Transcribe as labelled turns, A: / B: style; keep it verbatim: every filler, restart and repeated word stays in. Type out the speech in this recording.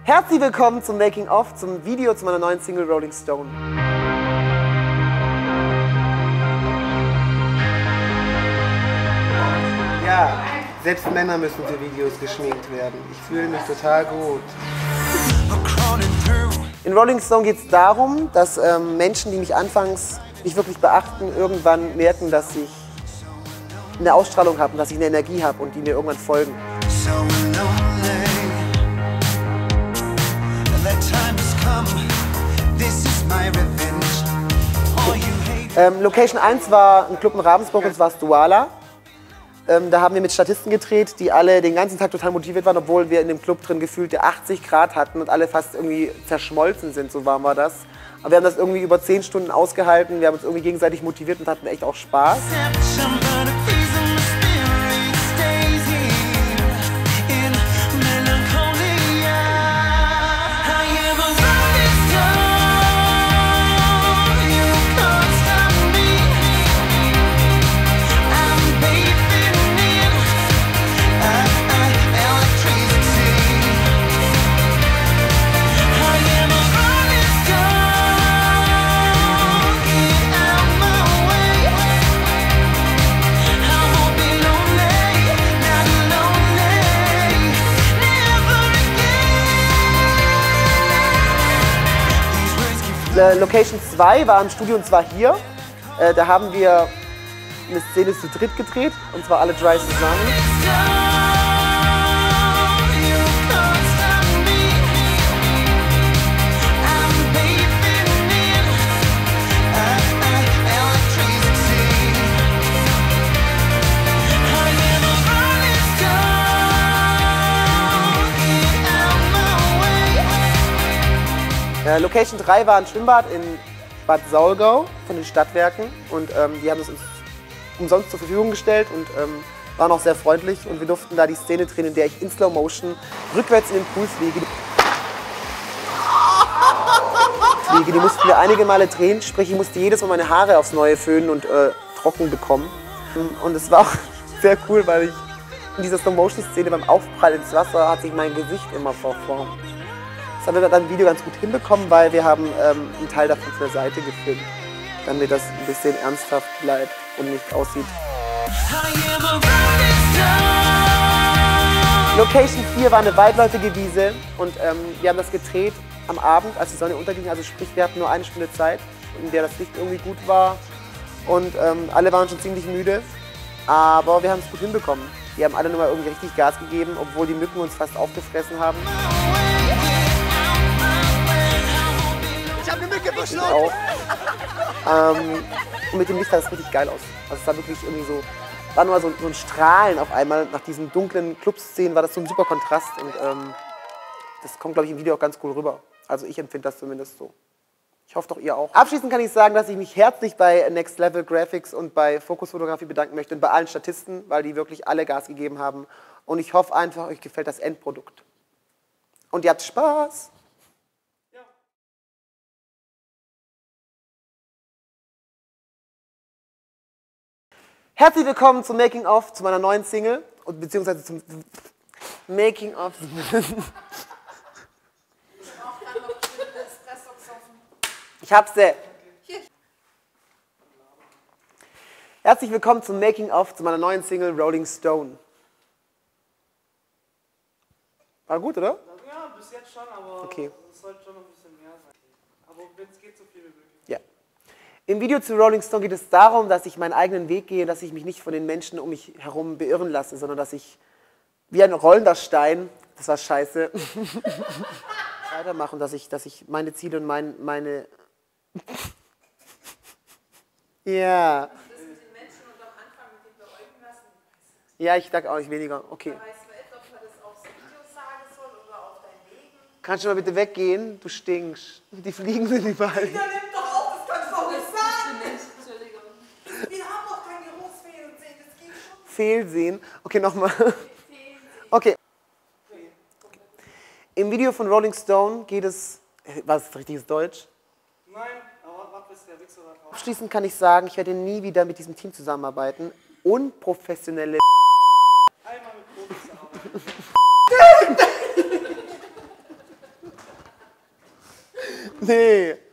A: Herzlich willkommen zum Making of, zum Video zu meiner neuen Single Rolling Stone. Ja, selbst Männer müssen für Videos geschminkt werden. Ich fühle mich total gut. In Rolling Stone geht es darum, dass ähm, Menschen, die mich anfangs nicht wirklich beachten, irgendwann merken, dass ich eine Ausstrahlung habe und dass ich eine Energie habe und die mir irgendwann folgen. Ähm, Location eins war ein Club in Ravensburg und zwar Stuala. Ähm, da haben wir mit Statisten gedreht, die alle den ganzen Tag total motiviert waren, obwohl wir in dem Club drin gefühlte achtzig Grad hatten und alle fast irgendwie zerschmolzen sind, so warm war das. Aber wir haben das irgendwie über zehn Stunden ausgehalten, wir haben uns irgendwie gegenseitig motiviert und hatten echt auch Spaß. Location zwei war im Studio und zwar hier. Äh, da haben wir eine Szene zu dritt gedreht und zwar alle drei zusammen. Äh, Location drei war ein Schwimmbad in Bad Saulgau von den Stadtwerken und ähm, die haben es uns umsonst zur Verfügung gestellt und ähm, waren auch sehr freundlich und wir durften da die Szene drehen, in der ich in Slow Motion rückwärts in den Pool fliege. fliege. Die mussten wir einige Male drehen, sprich ich musste jedes Mal meine Haare aufs Neue föhnen und äh, trocken bekommen. Und es war auch sehr cool, weil ich in dieser Slow Motion Szene beim Aufprall ins Wasser hat sich mein Gesicht immer verformt. Das haben wir dann im Video ganz gut hinbekommen, weil wir haben ähm, einen Teil davon von der Seite gefilmt, damit das ein bisschen ernsthaft bleibt und nicht aussieht. Location vier war eine weitläufige Wiese und ähm, wir haben das gedreht am Abend, als die Sonne unterging, also sprich wir hatten nur eine Stunde Zeit, in der das Licht irgendwie gut war und ähm, alle waren schon ziemlich müde, aber wir haben es gut hinbekommen. Die haben alle nochmal irgendwie richtig Gas gegeben, obwohl die Mücken uns fast aufgefressen haben.
B: Ich hab eine Mücke verschluckt!
A: Auch. Ähm, und mit dem Licht sah das richtig geil aus. Also es sah wirklich irgendwie so, war nur so, so ein Strahlen auf einmal. Nach diesen dunklen Clubszenen war das so ein super Kontrast und ähm, das kommt, glaube ich, im Video auch ganz cool rüber. Also ich empfinde das zumindest so. Ich hoffe doch ihr auch. Abschließend kann ich sagen, dass ich mich herzlich bei Next Level Graphics und bei Focus Fotografie bedanken möchte und bei allen Statisten, weil die wirklich alle Gas gegeben haben. Und ich hoffe einfach, euch gefällt das Endprodukt. Und ihr habt Spaß! Herzlich willkommen zum Making of, zu meiner neuen Single, und beziehungsweise zum Making of. Ich hab's sehr. Herzlich willkommen zum Making of, zu meiner neuen Single Rolling Stone. War gut, oder?
C: Ja, bis jetzt schon, aber
A: okay.
C: Es sollte schon noch ein bisschen mehr sein. Aber wenn es geht, so viel wie möglich.
A: Ja. Im Video zu Rolling Stone geht es darum, dass ich meinen eigenen Weg gehe, dass ich mich nicht von den Menschen um mich herum beirren lasse, sondern dass ich wie ein rollender Stein, das war scheiße, weitermache und dass ich, dass ich meine Ziele und mein, meine... Ja. Ja, ich sag auch nicht weniger. Okay. Kannst du mal bitte weggehen? Du stinkst. Die Fliegen sind überall. Fehlsehen. Okay, nochmal. Okay. Im Video von Rolling Stone geht es... War das richtiges Deutsch?
C: Nein, aber was ist der Wichser da drauf?
A: Abschließend kann ich sagen, ich werde nie wieder mit diesem Team zusammenarbeiten. Unprofessionelle...
C: Einmal mit Profis arbeiten.
A: Nee.